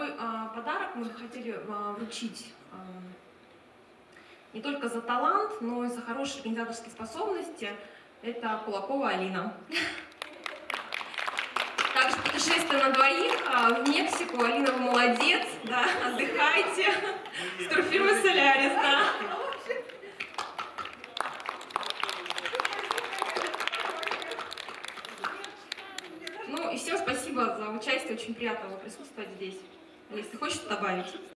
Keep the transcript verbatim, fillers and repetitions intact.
такой а, подарок мы хотели а, вручить а, не только за талант, но и за хорошие организаторские способности. Это Кулакова Алина. Также путешествие на двоих а, в Мексику. Алина, вы молодец, да, отдыхайте. С турфирмой Солярис, да. Ну и всем спасибо за участие, очень приятно было присутствовать здесь. Если хочешь добавить.